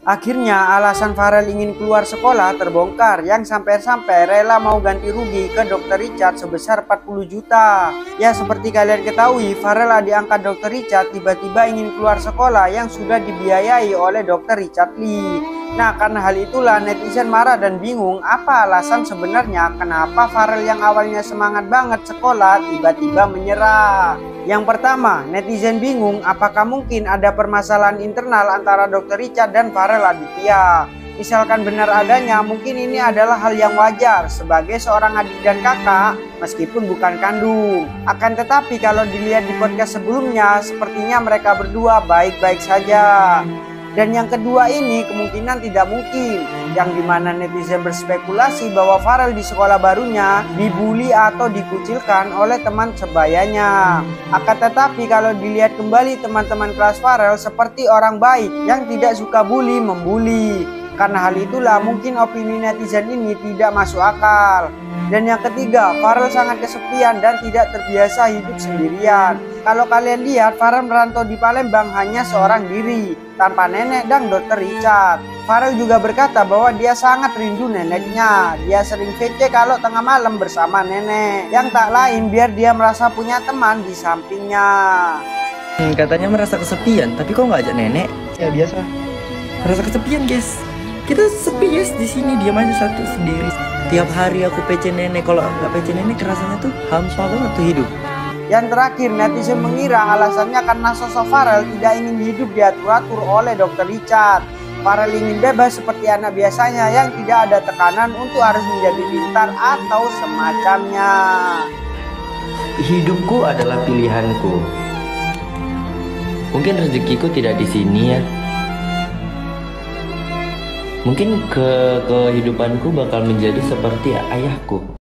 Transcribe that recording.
Akhirnya alasan Farel ingin keluar sekolah terbongkar, yang sampai-sampai rela mau ganti rugi ke Dr. Richard sebesar 40 juta. Ya, seperti kalian ketahui, Farel adik angkat Dr. Richard tiba-tiba ingin keluar sekolah yang sudah dibiayai oleh Dr. Richard Lee. Nah, karena hal itulah netizen marah dan bingung apa alasan sebenarnya kenapa Farel yang awalnya semangat banget sekolah tiba-tiba menyerah. Yang pertama, netizen bingung apakah mungkin ada permasalahan internal antara Dr. Richard dan Farel Aditya. Misalkan benar adanya, mungkin ini adalah hal yang wajar sebagai seorang adik dan kakak meskipun bukan kandung. Akan tetapi kalau dilihat di podcast sebelumnya, sepertinya mereka berdua baik-baik saja. Dan yang kedua ini kemungkinan tidak mungkin, yang dimana netizen berspekulasi bahwa Farel di sekolah barunya dibully atau dikucilkan oleh teman sebayanya. Akan tetapi kalau dilihat kembali, teman-teman kelas Farel seperti orang baik yang tidak suka bully membuli. Karena hal itulah mungkin opini netizen ini tidak masuk akal. Dan yang ketiga, Farel sangat kesepian dan tidak terbiasa hidup sendirian. Kalau kalian lihat, Farel merantau di Palembang hanya seorang diri, tanpa nenek dan Dr. Richard. Farel juga berkata bahwa dia sangat rindu neneknya. Dia sering VC kalau tengah malam bersama nenek, yang tak lain biar dia merasa punya teman di sampingnya. Katanya merasa kesepian, tapi kok nggak ajak nenek? Ya biasa. Merasa kesepian, guys. Kita sepi, guys, di sini diam aja satu sendiri. Tiap hari aku PC nenek, kalau nggak PC nenek rasanya tuh hampa banget tuh hidup. Yang terakhir, netizen mengira alasannya karena sosok Farel tidak ingin hidup diatur-atur oleh Dr. Richard. Farel ingin bebas seperti anak biasanya yang tidak ada tekanan untuk harus menjadi pintar atau semacamnya. Hidupku adalah pilihanku. Mungkin rezekiku tidak di sini ya. Mungkin kehidupanku bakal menjadi seperti ayahku.